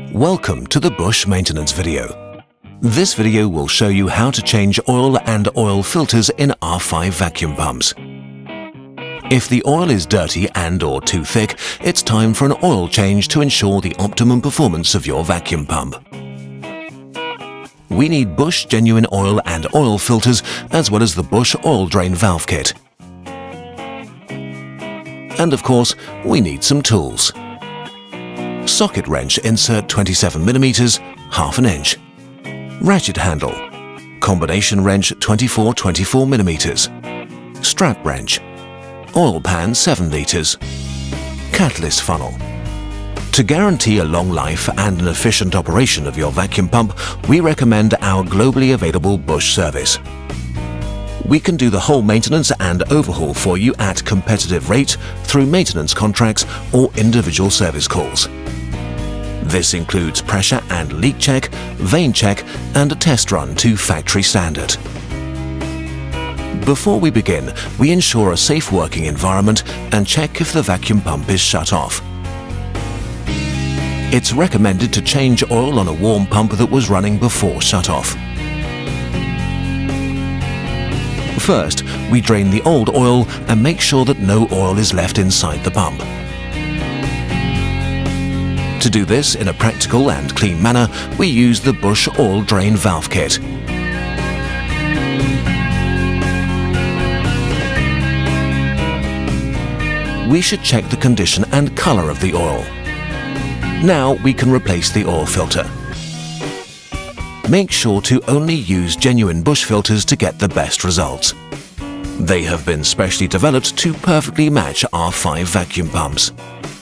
Welcome to the Busch maintenance video. This video will show you how to change oil and oil filters in R5 vacuum pumps. If the oil is dirty and/or too thick, it's time for an oil change to ensure the optimum performance of your vacuum pump. We need Busch Genuine Oil and oil filters, as well as the Busch oil drain valve kit. And of course, we need some tools. Socket wrench insert 27mm, half an inch. Ratchet handle. Combination wrench 24mm. Strap wrench. Oil pan 7 litres. Catalyst funnel. To guarantee a long life and an efficient operation of your vacuum pump, we recommend our globally available Busch Service. We can do the whole maintenance and overhaul for you at competitive rate through maintenance contracts or individual service calls. This includes pressure and leak check, vane check, and a test run to factory standard. Before we begin, we ensure a safe working environment and check if the vacuum pump is shut off. It's recommended to change oil on a warm pump that was running before shut-off. First, we drain the old oil and make sure that no oil is left inside the pump. To do this in a practical and clean manner, we use the Busch oil drain valve kit. We should check the condition and color of the oil. Now we can replace the oil filter. Make sure to only use genuine Busch filters to get the best results. They have been specially developed to perfectly match R5 vacuum pumps.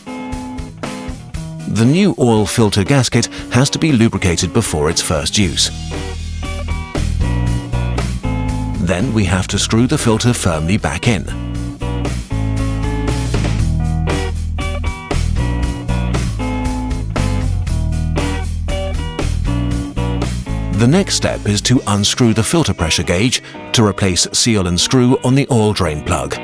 The new oil filter gasket has to be lubricated before its first use. Then we have to screw the filter firmly back in. The next step is to unscrew the filter pressure gauge to replace seal and screw on the oil drain plug.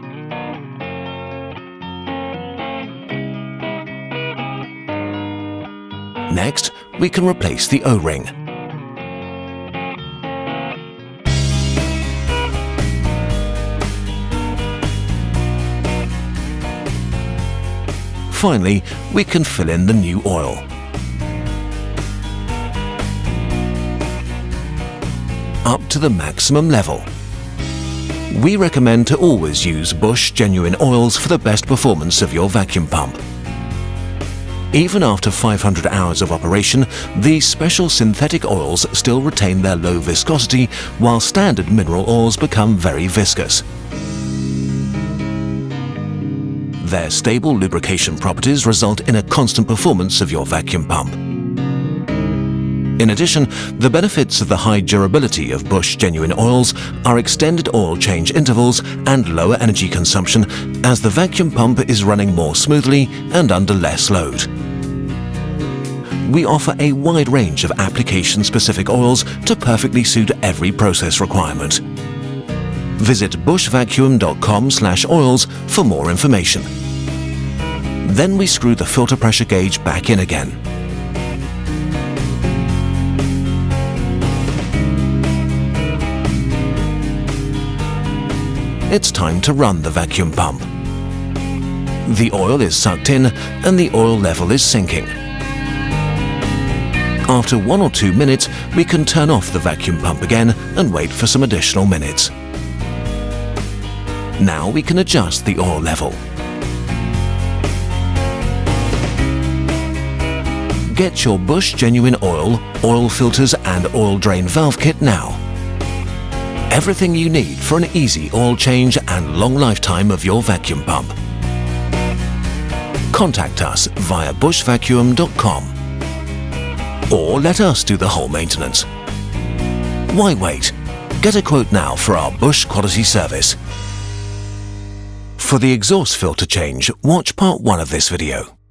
Next, we can replace the O-ring. Finally, we can fill in the new oil. Up to the maximum level. We recommend to always use Busch Genuine Oils for the best performance of your vacuum pump. Even after 500 hours of operation, these special synthetic oils still retain their low viscosity, while standard mineral oils become very viscous. Their stable lubrication properties result in a constant performance of your vacuum pump. In addition, the benefits of the high durability of Busch Genuine Oils are extended oil change intervals and lower energy consumption, as the vacuum pump is running more smoothly and under less load. We offer a wide range of application-specific oils to perfectly suit every process requirement. Visit buschvacuum.com/oils for more information. Then we screw the filter pressure gauge back in again. It's time to run the vacuum pump. The oil is sucked in and the oil level is sinking. After 1 or 2 minutes, we can turn off the vacuum pump again and wait for some additional minutes. Now we can adjust the oil level. Get your Busch Genuine Oil, oil filters and oil drain valve kit now. Everything you need for an easy oil change and long lifetime of your vacuum pump. Contact us via buschvacuum.com. Or let us do the whole maintenance. Why wait? Get a quote now for our Busch quality service. For the exhaust filter change, watch part 1 of this video.